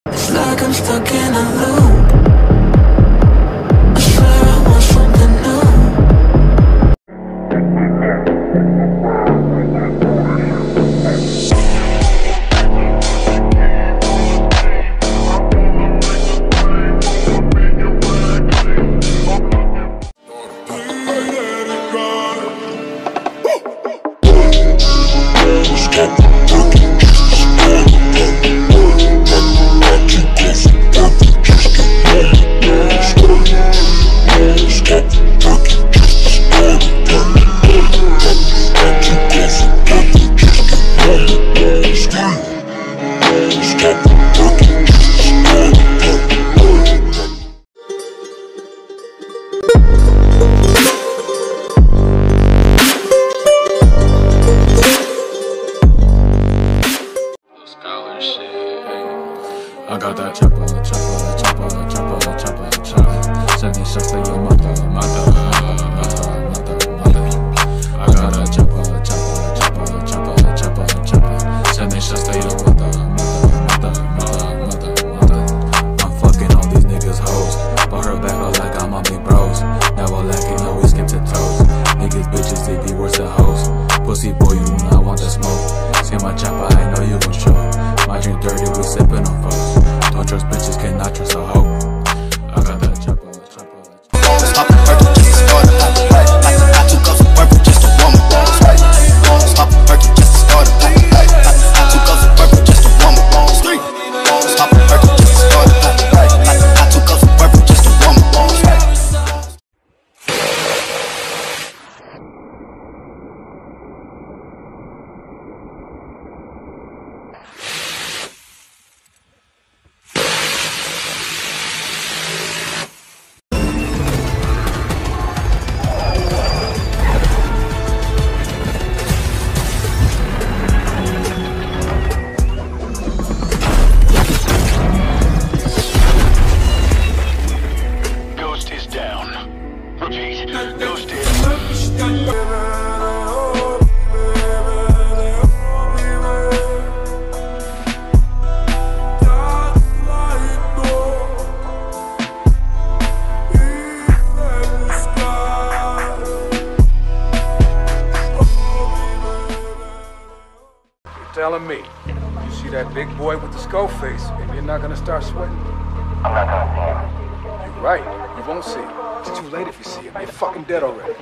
It's like I'm stuck in a loop. I swear I want something new. I got that chopper. 7 shots to your mother. I got that chopper. 7 shots to your mother. I'm fucking all these niggas hoes, but her back up like I'm on big bros. Never lacking, always skip to toes. Niggas, bitches, they be worse than hoes. Pussy boy, you do not want the smoke. See my chopper, I know you gon' choke. My drink dirty, we sippin' on foes. Don't trust bitches, cannot trust a hoe. I got that chopper. Stop the purple just to start a pipe. I 2 cups of purple just to warm up. Stop the purple just to start a pipe. I 2 cups of purple just to warm up. Stop the purple just to start a pipe. I 2 cups of purple just to warm up. Telling me, you see that big boy with the skull face, and you're not gonna start sweating? I'm not gonna see him. You're right, you won't see him. It's too late if you see him. You're fucking dead already.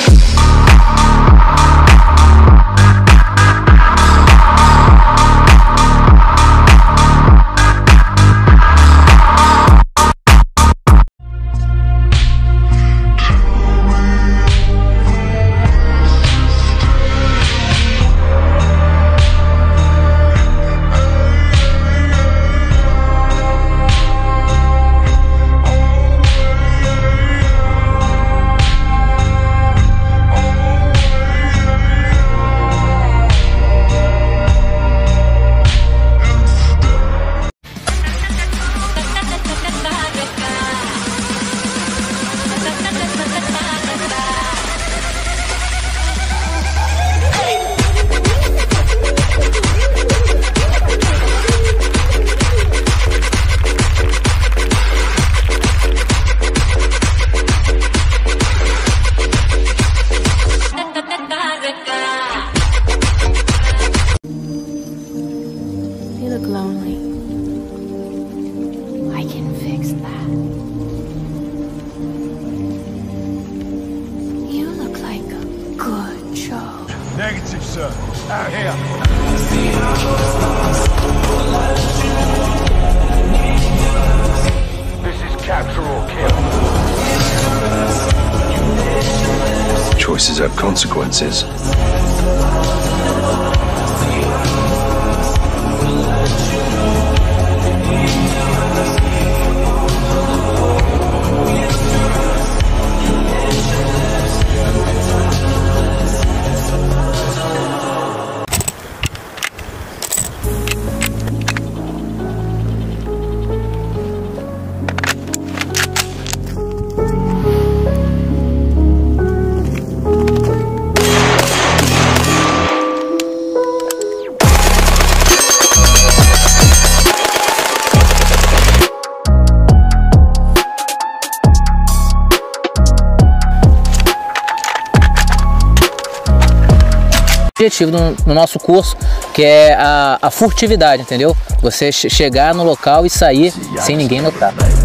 You look lonely. I can fix that. You look like a good job. Negative, sir. Out here. This is capture or kill. Choices have consequences. objetivo no nosso curso, que é a furtividade, entendeu? Você chegar no local e sair sem ninguém notar.